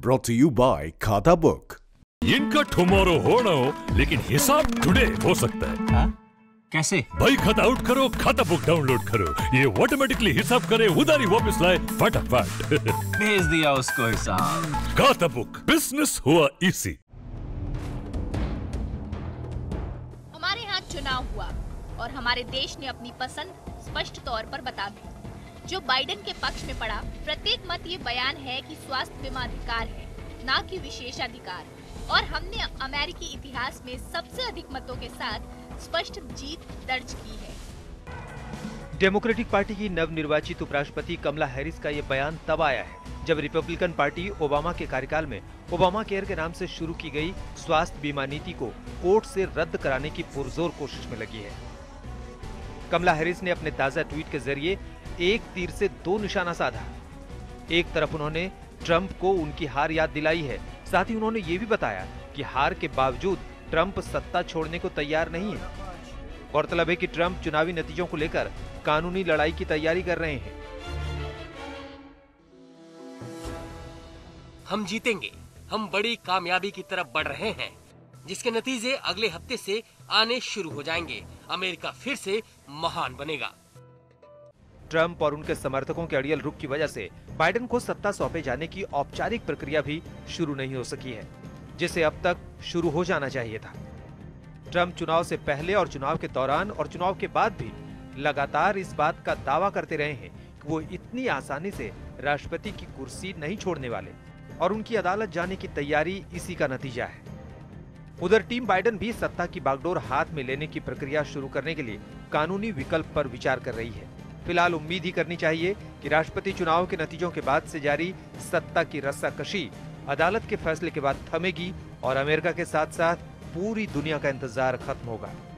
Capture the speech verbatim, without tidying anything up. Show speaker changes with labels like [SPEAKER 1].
[SPEAKER 1] brought to you by Khatabook.
[SPEAKER 2] इनका tomorrow होना हो लेकिन हिसाब टुडे हो सकता है।
[SPEAKER 3] हा? कैसे?
[SPEAKER 2] भाई खाता आउट करो, खाता बुक डाउनलोड करो, ये ऑटोमेटिकली हिसाब करे, उधारी वापस लाए फटाफट।
[SPEAKER 3] भेज दिया उसको हिसाब।
[SPEAKER 2] खाता बुक, बिजनेस हुआ इसी।
[SPEAKER 4] हमारे यहाँ चुनाव हुआ और हमारे देश ने अपनी पसंद स्पष्ट तौर पर बता दी। जो बाइडेन के पक्ष में पड़ा, प्रत्येक मत ये बयान है कि स्वास्थ्य बीमा अधिकार है, ना कि विशेषाधिकार, और हमने अमेरिकी इतिहास में सबसे अधिक मतों के साथ स्पष्ट जीत दर्ज की है।
[SPEAKER 5] डेमोक्रेटिक पार्टी की नवनिर्वाचित उपराष्ट्रपति कमला हैरिस का ये बयान तब आया है जब रिपब्लिकन पार्टी ओबामा के कार्यकाल में ओबामा केयर के नाम से शुरू की गई स्वास्थ्य बीमा नीति को कोर्ट से रद्द कराने की पुरजोर कोशिश में लगी है। कमला हैरिस ने अपने ताजा ट्वीट के जरिए एक तीर से दो निशाना साधा। एक तरफ उन्होंने ट्रंप को उनकी हार याद दिलाई है, साथ ही उन्होंने ये भी बताया कि हार के बावजूद ट्रंप सत्ता छोड़ने को तैयार नहीं है। गौरतलब है कि ट्रंप चुनावी नतीजों को लेकर कानूनी लड़ाई की तैयारी कर रहे हैं।
[SPEAKER 6] हम जीतेंगे, हम बड़ी कामयाबी की तरफ बढ़ रहे हैं, जिसके नतीजे अगले हफ्ते से आने शुरू हो जाएंगे। अमेरिका फिर से महान बनेगा।
[SPEAKER 5] ट्रंप और उनके समर्थकों के अड़ियल रुख की वजह से बाइडेन को सत्ता सौंपे जाने की औपचारिक प्रक्रिया भी शुरू नहीं हो सकी है, जिसे अब तक शुरू हो जाना चाहिए था। ट्रंप चुनाव से पहले और चुनाव के दौरान और चुनाव के बाद भी लगातार इस बात का दावा करते रहे हैं कि वो इतनी आसानी से राष्ट्रपति की कुर्सी नहीं छोड़ने वाले, और उनकी अदालत जाने की तैयारी इसी का नतीजा है। उधर टीम बाइडेन भी सत्ता की बागडोर हाथ में लेने की प्रक्रिया शुरू करने के लिए कानूनी विकल्प पर विचार कर रही है। फिलहाल उम्मीद ही करनी चाहिए कि राष्ट्रपति चुनाव के नतीजों के बाद से जारी सत्ता की रस्साकशी अदालत के फैसले के बाद थमेगी और अमेरिका के साथ साथ पूरी दुनिया का इंतजार खत्म होगा।